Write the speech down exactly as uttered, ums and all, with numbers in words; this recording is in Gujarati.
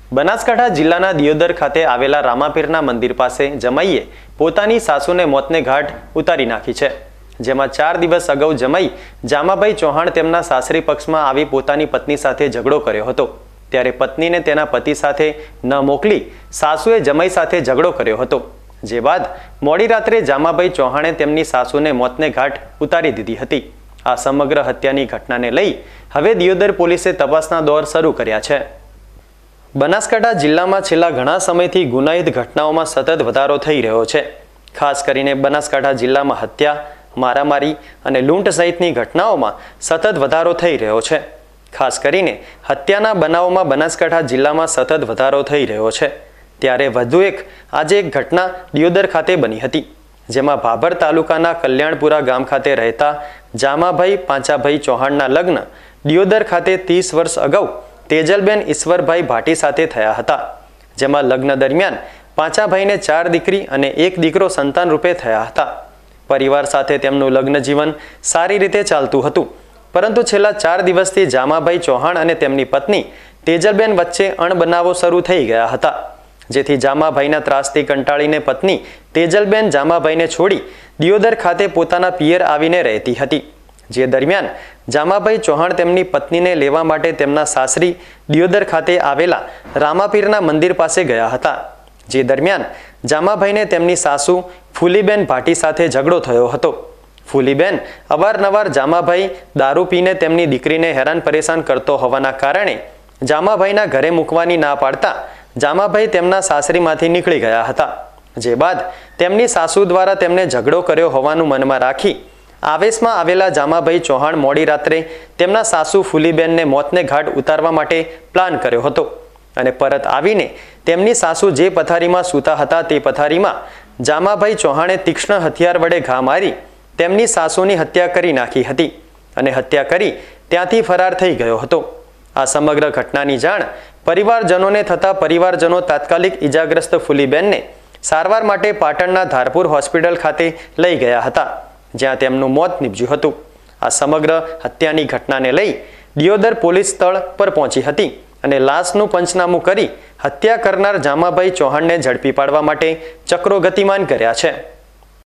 બનાસકાંઠા જિલ્લાના દિયોદર ખાતે આવેલા રામાપીરના મંદિર પાસે જમાઈએ પોતાની સાસુને મોતને ઘાટ ઉતારી નાખી છે। જેમાં ચાર દિવસ અગાઉ જમાઈ જામાભાઈ ચૌહાણ તેમના સાસરી પક્ષમાં આવી પોતાની પત્ની સાથે ઝઘડો કર્યો હતો। ત્યારે પત્નીને તેના પતિ સાથે ન મોકલી સાસુએ જમાઈ સાથે ઝઘડો કર્યો હતો। જે બાદ મોડી રાત્રે જામાભાઈ ચૌહાણે તેમની સાસુને મોતને ઘાટ ઉતારી દીધી હતી। આ સમગ્ર હત્યાની ઘટનાને લઈ હવે દિયોદર પોલીસે તપાસના દોર શરૂ કર્યા છે। બનાસકાંઠા જિલ્લામાં છેલ્લા ઘણા સમયથી ગુનાહિત ઘટનાઓમાં સતત વધારો થઈ રહ્યો છે। ખાસ કરીને બનાસકાંઠા જિલ્લામાં હત્યા, મારામારી અને લૂંટ સહિતની ઘટનાઓમાં સતત વધારો થઈ રહ્યો છે। ખાસ કરીને હત્યાના બનાવોમાં બનાસકાંઠા જિલ્લામાં સતત વધારો થઈ રહ્યો છે। ત્યારે વધુ એક આજે એક ઘટના દિયોદર ખાતે બની હતી, જેમાં ભાભર તાલુકાના કલ્યાણપુરા ગામ ખાતે રહેતા જામાભાઈ પાંચાભાઈ ચૌહાણના લગ્ન દિયોદર ખાતે ત્રીસ વર્ષ અગાઉ તેજલબેન ઈશ્વરભાઈ ભાટી સાથે થયા હતા। જેમાં લગ્ન દરમિયાન પાંચાભાઈને ચાર દીકરી અને એક દીકરો સંતાન રૂપે થયા હતા। પરિવાર સાથે તેમનું લગ્ન જીવન સારી રીતે ચાલતું હતું, પરંતુ છેલ્લા ચાર દિવસથી જામાભાઈ ચૌહાણ અને તેમની પત્ની તેજલબેન વચ્ચે અણબનાવો શરૂ થઈ ગયા હતા। જેથી જામાભાઈના ત્રાસથી કંટાળીને પત્ની તેજલબેન જામાભાઈને છોડી દિયોદર ખાતે પોતાના પિયર આવીને રહેતી હતી। જે દરમિયાન જામાભાઈ ચૌહાણ તેમની પત્નીને લેવા માટે તેમના સાસરી દિયોદર ખાતે આવેલા રામાપીરના મંદિર પાસે ગયા હતા। જે દરમિયાન જામાભાઈને તેમની સાસુ ફૂલીબેન ભાટી સાથે ઝઘડો થયો હતો। ફૂલીબેન અવારનવાર જામાભાઈ દારૂ પીને તેમની દીકરીને હેરાન પરેશાન કરતો હોવાના કારણે જામાભાઈના ઘરે મૂકવાની ના પાડતા જામાભાઈ તેમના સાસરીમાંથી નીકળી ગયા હતા। જે બાદ તેમની સાસુ દ્વારા તેમને ઝઘડો કર્યો હોવાનું મનમાં રાખી આવેશમાં આવેલા જામાભાઈ ચૌહાણ મોડી રાત્રે તેમના સાસુ ફૂલીબેનને મોતને ઘાટ ઉતારવા માટે પ્લાન કર્યો હતો અને પરત આવીને તેમની સાસુ જે પથારીમાં સૂતા હતા તે પથારીમાં જામાભાઈ ચૌહાણે તીક્ષ્ણ હથિયાર વડે ઘા મારી તેમની સાસુની હત્યા કરી નાખી હતી અને હત્યા કરી ત્યાંથી ફરાર થઈ ગયો હતો। આ સમગ્ર ઘટનાની જાણ પરિવારજનોને થતા પરિવારજનો તાત્કાલિક ઈજાગ્રસ્ત ફૂલીબેનને સારવાર માટે પાટણના ધારપુર હોસ્પિટલ ખાતે લઈ ગયા હતા, જ્યાં તેમનું મોત નીપજ્યું હતું। આ સમગ્ર હત્યાની ઘટનાને લઈ દિયોદર પોલીસ સ્થળ પર પહોંચી હતી અને લાશનું પંચનામું કરી હત્યા કરનાર જામાભાઈ ચૌહાણને ઝડપી પાડવા માટે ચક્રો ગતિમાન કર્યા છે।